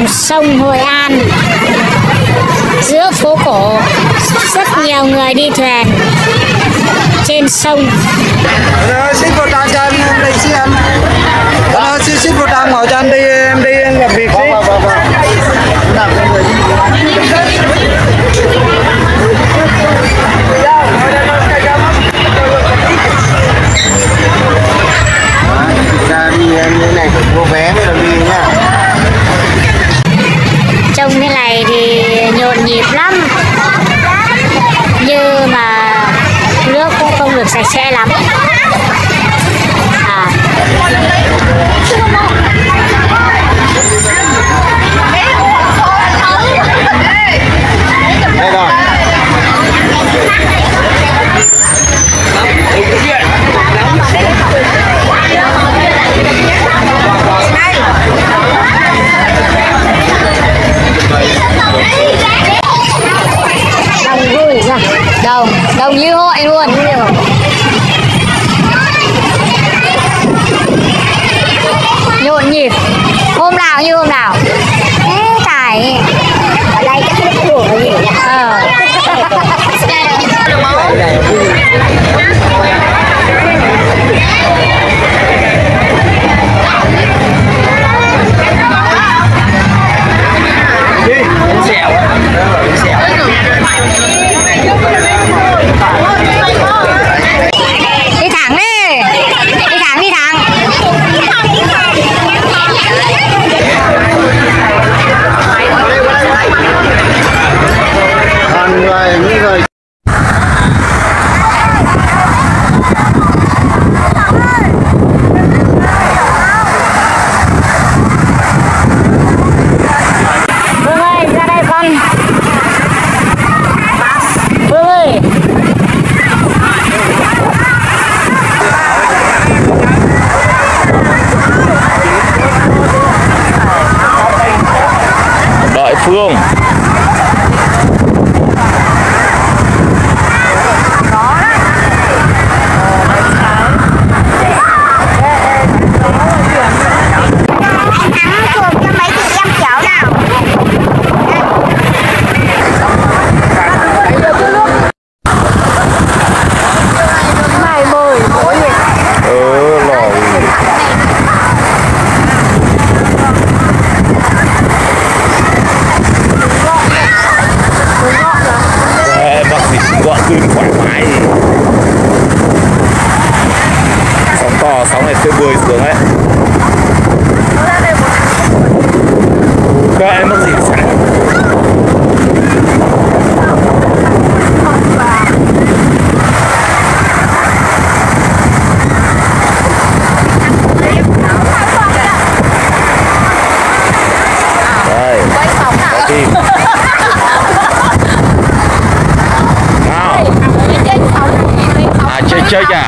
dòng sông Hội An, giữa phố cổ, rất nhiều người đi thuyền trên sông. Xin vô trang cho em đi xem. Xin vô trang ngồi cho anh đi, em đi làm việc đi. Ra đi như này mua vé mới được đi nhá. Trông thế này thì nhộn nhịp lắm, nhưng mà nước cũng không được sạch sẽ lắm. Đây rồi. Đông như hội luôn. Nhộn nhịp hôm nào như hôm nào. Thế phải ở đây chắc cái đùa cái gì nhỉ? Đi thẳng đi, đi thẳng, đi thẳng. Còn những người Phương ơi, ra đây con. Phương ơi. Đợi Phương. Gọn cưng thoải mái. Sóng to, sóng này tôi bơi xuống ấy. Các em mất gì xảy. Đây, có chim. Chơi chả.